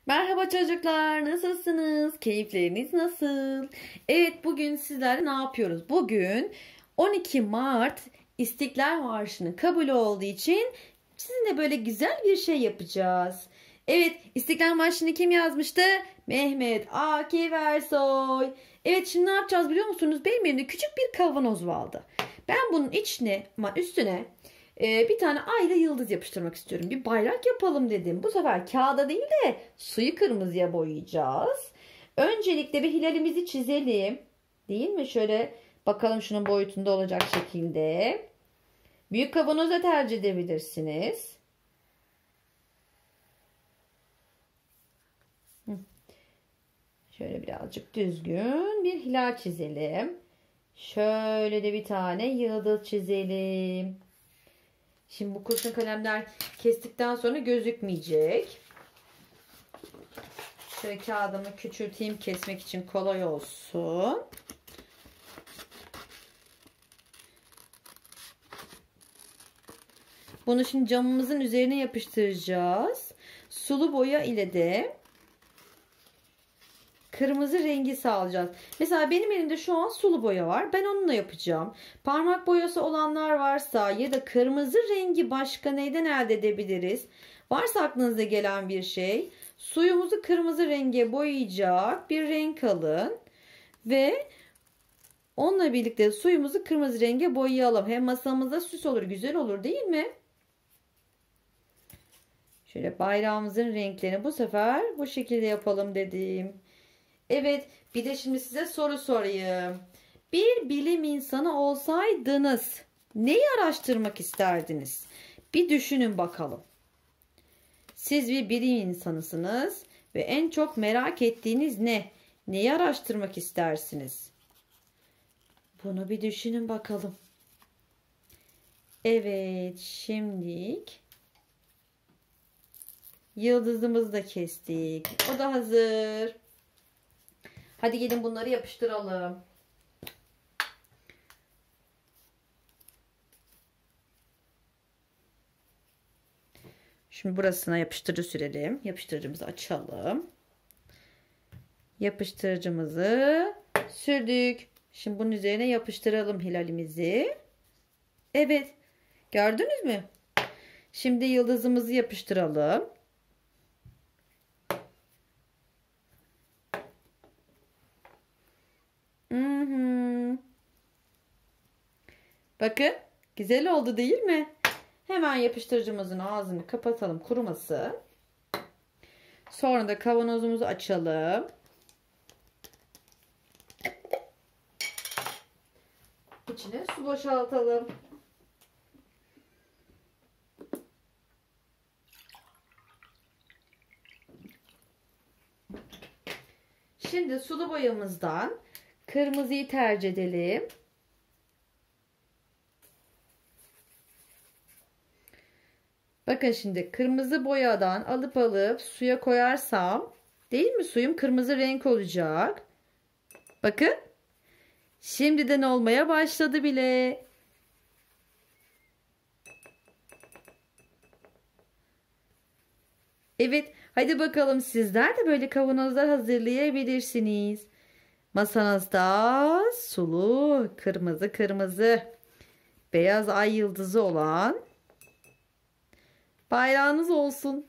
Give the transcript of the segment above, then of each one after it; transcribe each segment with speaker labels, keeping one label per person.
Speaker 1: Merhaba çocuklar, nasılsınız? Keyifleriniz nasıl? Evet, bugün sizlerle ne yapıyoruz? Bugün 12 Mart İstiklal Marşı'nın kabulü olduğu için sizinle böyle güzel bir şey yapacağız. Evet, İstiklal Marşı'nı kim yazmıştı? Mehmet Akif Ersoy. Evet, şimdi ne yapacağız biliyor musunuz? Benim elimde küçük bir kavanoz vardı. Ben bunun üstüne bir tane ayla yıldız yapıştırmak istiyorum. Bir bayrak yapalım dedim. Bu sefer kağıda değil de suyu kırmızıya boyayacağız. Öncelikle bir hilalimizi çizelim. Değil mi? Şöyle bakalım şunun boyutunda olacak şekilde. Büyük kavanoza tercih edebilirsiniz. Şöyle birazcık düzgün bir hilal çizelim. Şöyle de bir tane yıldız çizelim. Şimdi bu kurşun kalemler kestikten sonra gözükmeyecek. Şöyle kağıdımı küçülteyim kesmek için kolay olsun. Bunu şimdi camımızın üzerine yapıştıracağız. Sulu boya ile de kırmızı rengi sağlayacağız. Mesela benim elimde şu an sulu boya var. Ben onunla yapacağım. Parmak boyası olanlar varsa ya da kırmızı rengi başka neyden elde edebiliriz? Varsa aklınıza gelen bir şey. Suyumuzu kırmızı renge boyayacak bir renk alın. Ve onunla birlikte suyumuzu kırmızı renge boyayalım. Hem masamızda süs olur, güzel olur değil mi? Şöyle bayrağımızın renklerini bu sefer bu şekilde yapalım dedim. Evet, bir de şimdi size soru sorayım. Bir bilim insanı olsaydınız neyi araştırmak isterdiniz? Bir düşünün bakalım. Siz bir bilim insanısınız ve en çok merak ettiğiniz ne? Neyi araştırmak istersiniz? Bunu bir düşünün bakalım. Evet, şimdilik yıldızımızı da kestik. O da hazır. Hadi gelin bunları yapıştıralım. Şimdi burasına yapıştırıcı sürelim. Yapıştırıcımızı açalım. Yapıştırıcımızı sürdük. Şimdi bunun üzerine yapıştıralım hilalimizi. Evet. Gördünüz mü? Şimdi yıldızımızı yapıştıralım. Bakın. Güzel oldu değil mi? Hemen yapıştırıcımızın ağzını kapatalım kuruması. Sonra da kavanozumuzu açalım. İçine su boşaltalım. Şimdi sulu boyamızdan kırmızıyı tercih edelim. Bakın şimdi kırmızı boyadan alıp suya koyarsam değil mi suyum kırmızı renk olacak. Bakın. Şimdiden olmaya başladı bile. Evet, hadi bakalım sizler de böyle kavanozlar hazırlayabilirsiniz. Masanızda sulu kırmızı beyaz ay yıldızı olan bayrağınız olsun.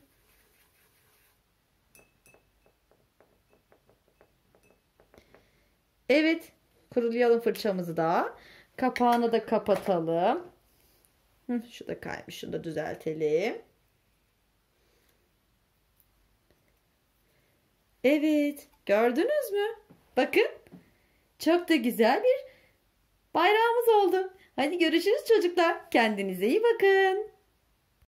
Speaker 1: Evet, kurulayalım fırçamızı da. Kapağını da kapatalım. Şu da kaymış, şunu da düzeltelim. Evet, gördünüz mü? Bakın, çok da güzel bir bayrağımız oldu. Hadi görüşürüz çocuklar. Kendinize iyi bakın.